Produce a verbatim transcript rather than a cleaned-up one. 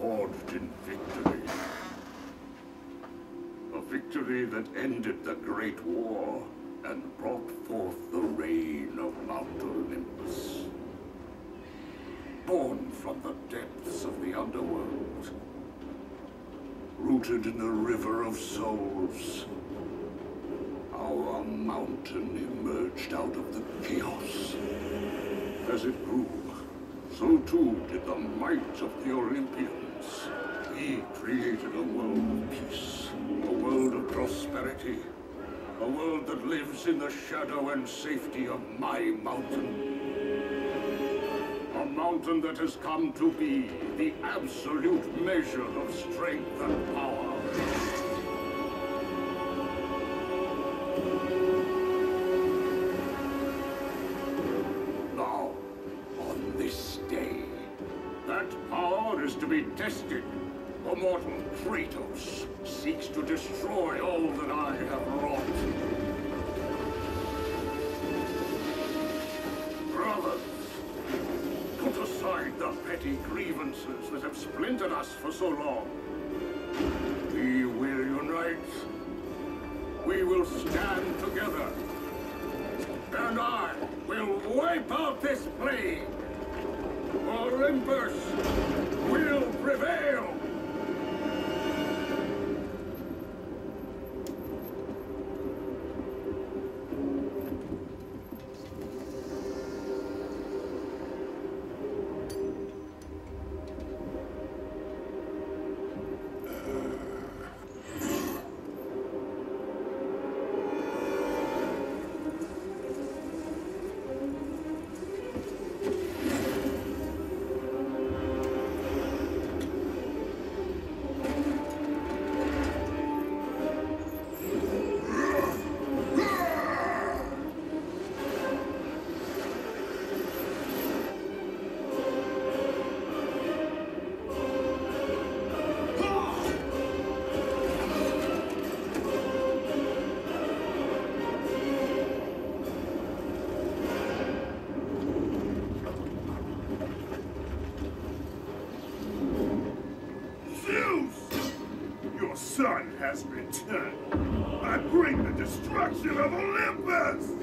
forged in victory. A victory that ended the Great War and brought forth the reign of Mount Olympus. Born from the depths of the underworld, rooted in the river of souls, our mountain emerged out of the chaos. As it grew, so too did the might of the Olympians. He created a world of peace, a world of prosperity, a world that lives in the shadow and safety of my mountain. A mountain that has come to be the absolute measure of strength and power. Now, on this day, that power is to be tested. The mortal Kratos seeks to destroy all that I have wrought. Brothers, put aside the petty grievances that have splintered us for so long. We will unite. We will stand together. And I will wipe out this plague. Olympus will prevail. Sun has returned. I bring the destruction of Olympus!